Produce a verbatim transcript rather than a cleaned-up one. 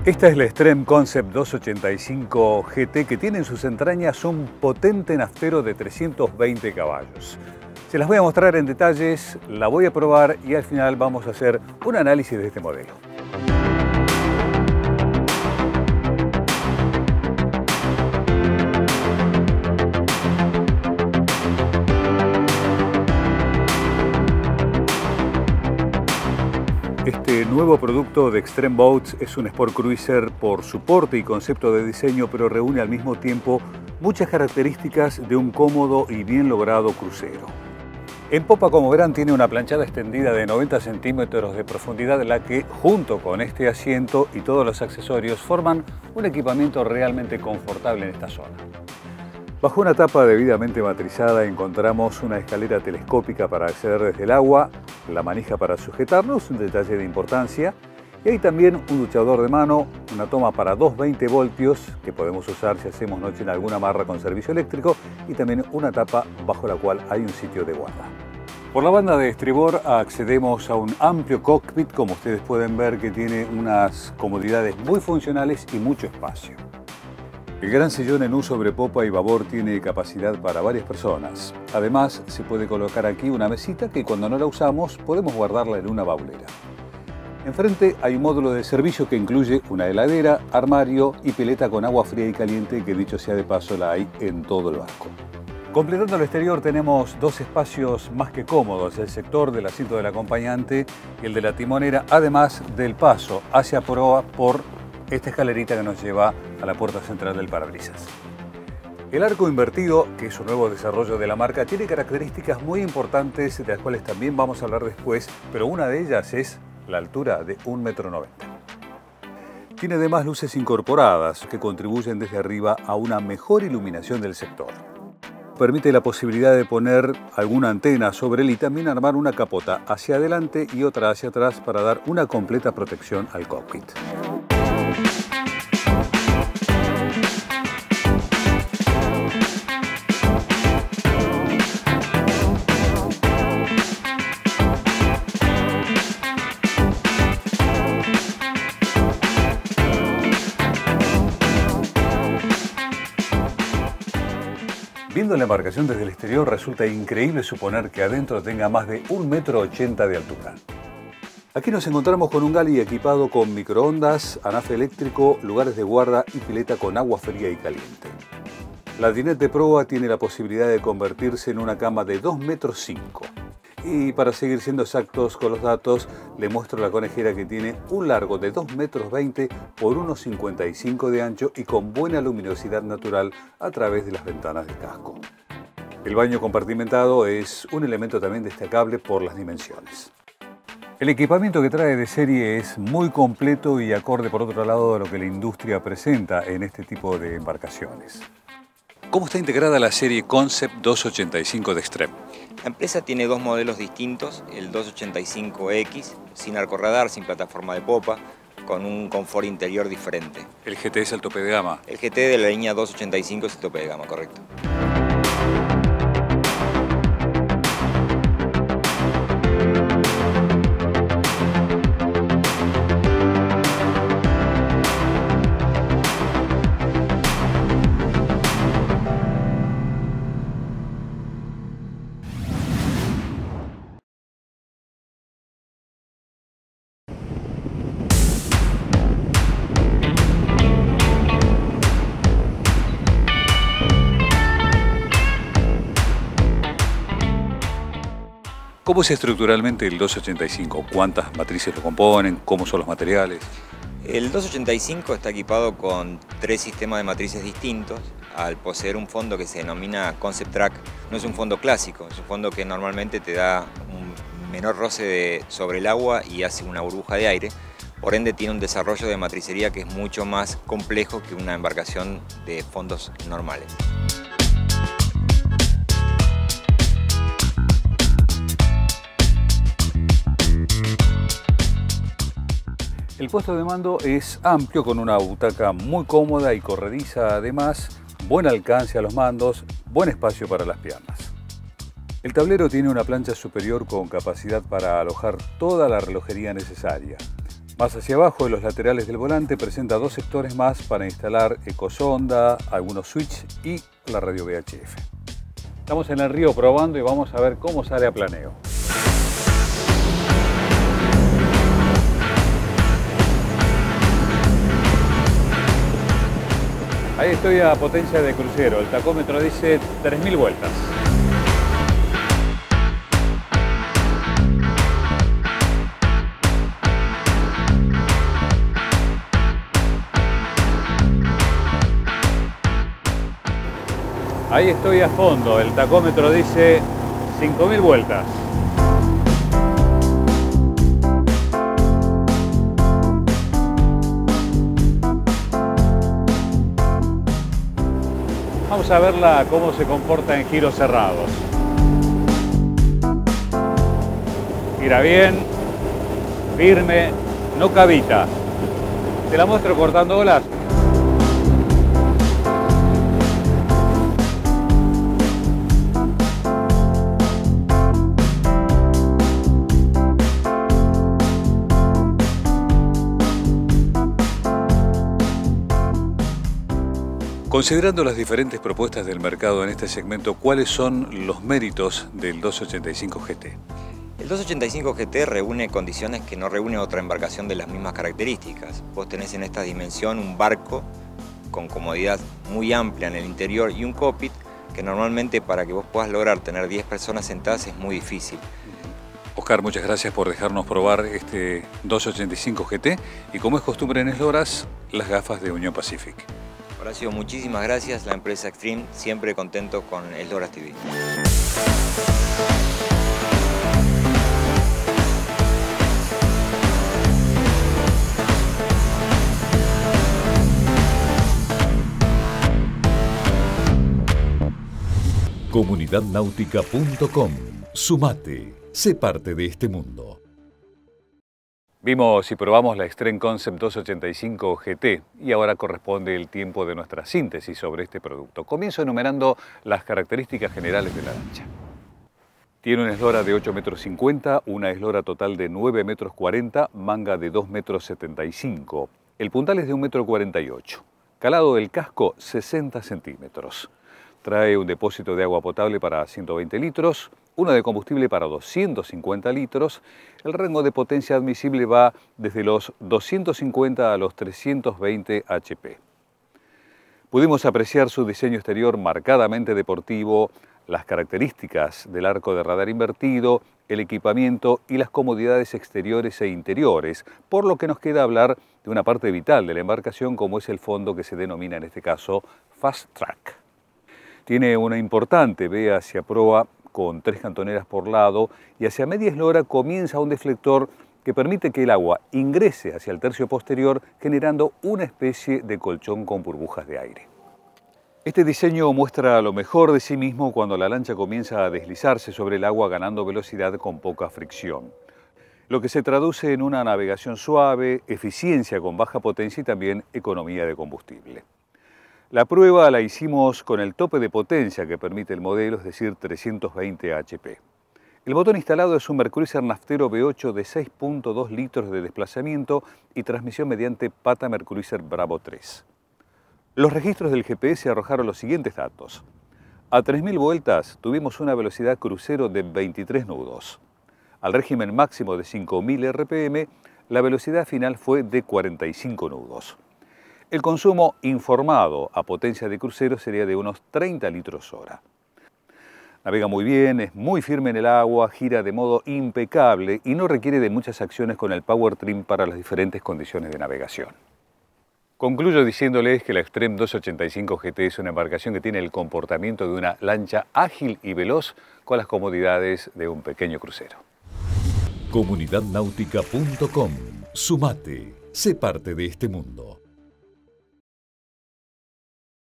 Esta es la Extreme Concept doscientos ochenta y cinco G T, que tiene en sus entrañas un potente naftero de trescientos veinte caballos. Se las voy a mostrar en detalles, la voy a probar y al final vamos a hacer un análisis de este modelo. Este nuevo producto de Extreme Boats es un Sport Cruiser por su porte y concepto de diseño, pero reúne al mismo tiempo muchas características de un cómodo y bien logrado crucero. En popa, como verán, tiene una planchada extendida de noventa centímetros de profundidad, la que, junto con este asiento y todos los accesorios, forman un equipamiento realmente confortable en esta zona. Bajo una tapa debidamente matrizada encontramos una escalera telescópica para acceder desde el agua, la manija para sujetarnos, un detalle de importancia, y hay también un duchador de mano, una toma para doscientos veinte voltios que podemos usar si hacemos noche en alguna marra con servicio eléctrico, y también una tapa bajo la cual hay un sitio de guarda. Por la banda de estribor accedemos a un amplio cockpit, como ustedes pueden ver, que tiene unas comodidades muy funcionales y mucho espacio. El gran sillón en uso sobre popa y babor tiene capacidad para varias personas. Además, se puede colocar aquí una mesita que cuando no la usamos podemos guardarla en una baulera. Enfrente hay un módulo de servicio que incluye una heladera, armario y pileta con agua fría y caliente, que dicho sea de paso la hay en todo el barco. Completando el exterior tenemos dos espacios más que cómodos, el sector del asiento del acompañante y el de la timonera, además del paso hacia proa por esta escalerita que nos lleva a la puerta central del parabrisas. El arco invertido, que es un nuevo desarrollo de la marca, tiene características muy importantes de las cuales también vamos a hablar después, pero una de ellas es la altura de un metro noventa. Tiene además luces incorporadas que contribuyen desde arriba a una mejor iluminación del sector. Permite la posibilidad de poner alguna antena sobre él y también armar una capota hacia adelante y otra hacia atrás para dar una completa protección al cockpit. Viendo la embarcación desde el exterior resulta increíble suponer que adentro tenga más de un metro ochenta de altura. Aquí nos encontramos con un galley equipado con microondas, anafe eléctrico, lugares de guarda y pileta con agua fría y caliente. La dinette de proa tiene la posibilidad de convertirse en una cama de dos metros cinco. Y para seguir siendo exactos con los datos, le muestro la conejera, que tiene un largo de dos metros veinte por uno cincuenta y cinco de ancho y con buena luminosidad natural a través de las ventanas del casco. El baño compartimentado es un elemento también destacable por las dimensiones. El equipamiento que trae de serie es muy completo y acorde, por otro lado, a lo que la industria presenta en este tipo de embarcaciones. ¿Cómo está integrada la serie Concept doscientos ochenta y cinco de Extreme? La empresa tiene dos modelos distintos, el doscientos ochenta y cinco X, sin arco radar, sin plataforma de popa, con un confort interior diferente. ¿El G T es el tope de gama? El G T de la línea doscientos ochenta y cinco es el tope de gama, correcto. ¿Cómo es estructuralmente el doscientos ochenta y cinco? ¿Cuántas matrices lo componen? ¿Cómo son los materiales? El doscientos ochenta y cinco está equipado con tres sistemas de matrices distintos. Al poseer un fondo que se denomina Concept Track, no es un fondo clásico, es un fondo que normalmente te da un menor roce de, sobre el agua y hace una burbuja de aire. Por ende tiene un desarrollo de matricería que es mucho más complejo que una embarcación de fondos normales. El puesto de mando es amplio, con una butaca muy cómoda y corrediza, además, buen alcance a los mandos, buen espacio para las piernas. El tablero tiene una plancha superior con capacidad para alojar toda la relojería necesaria. Más hacia abajo, en los laterales del volante, presenta dos sectores más para instalar ecosonda, algunos switches y la radio V H F. Estamos en el río probando y vamos a ver cómo sale a planeo. Ahí estoy a potencia de crucero, el tacómetro dice tres mil vueltas. Ahí estoy a fondo, el tacómetro dice cinco mil vueltas. Vamos a verla cómo se comporta en giros cerrados. Gira bien, firme, no cavita. Te la muestro cortando olas. Considerando las diferentes propuestas del mercado en este segmento, ¿cuáles son los méritos del doscientos ochenta y cinco G T? El doscientos ochenta y cinco G T reúne condiciones que no reúne otra embarcación de las mismas características. Vos tenés en esta dimensión un barco con comodidad muy amplia en el interior y un cockpit que normalmente para que vos puedas lograr tener diez personas sentadas es muy difícil. Oscar, muchas gracias por dejarnos probar este doscientos ochenta y cinco G T y, como es costumbre en Esloras, las gafas de Union Pacific. Horacio, muchísimas gracias. La empresa Extreme, siempre contento con Esloras T V. comunidad náutica punto com. Sumate, sé parte de este mundo. Vimos y probamos la Extreme Concept doscientos ochenta y cinco G T y ahora corresponde el tiempo de nuestra síntesis sobre este producto. Comienzo enumerando las características generales de la lancha. Tiene una eslora de ocho metros cincuenta, una eslora total de nueve metros cuarenta, manga de dos metros setenta y cinco. El puntal es de un metro cuarenta y ocho. Calado del casco, sesenta centímetros. Trae un depósito de agua potable para ciento veinte litros, uno de combustible para doscientos cincuenta litros. El rango de potencia admisible va desde los doscientos cincuenta a los trescientos veinte H P. Pudimos apreciar su diseño exterior marcadamente deportivo, las características del arco de radar invertido, el equipamiento y las comodidades exteriores e interiores, por lo que nos queda hablar de una parte vital de la embarcación, como es el fondo, que se denomina en este caso Fast Track. Tiene una importante vía hacia proa con tres cantoneras por lado y hacia media eslora comienza un deflector que permite que el agua ingrese hacia el tercio posterior, generando una especie de colchón con burbujas de aire. Este diseño muestra lo mejor de sí mismo cuando la lancha comienza a deslizarse sobre el agua, ganando velocidad con poca fricción, lo que se traduce en una navegación suave, eficiencia con baja potencia y también economía de combustible. La prueba la hicimos con el tope de potencia que permite el modelo, es decir, trescientos veinte H P. El motor instalado es un Mercruiser naftero V ocho de seis punto dos litros de desplazamiento y transmisión mediante pata Mercruiser Bravo tres. Los registros del G P S arrojaron los siguientes datos. A tres mil vueltas tuvimos una velocidad crucero de veintitrés nudos. Al régimen máximo de cinco mil R P M, la velocidad final fue de cuarenta y cinco nudos. El consumo informado a potencia de crucero sería de unos treinta litros hora. Navega muy bien, es muy firme en el agua, gira de modo impecable y no requiere de muchas acciones con el Power Trim para las diferentes condiciones de navegación. Concluyo diciéndoles que la Extreme doscientos ochenta y cinco G T es una embarcación que tiene el comportamiento de una lancha ágil y veloz con las comodidades de un pequeño crucero. comunidad náutica punto com. Sumate, sé parte de este mundo.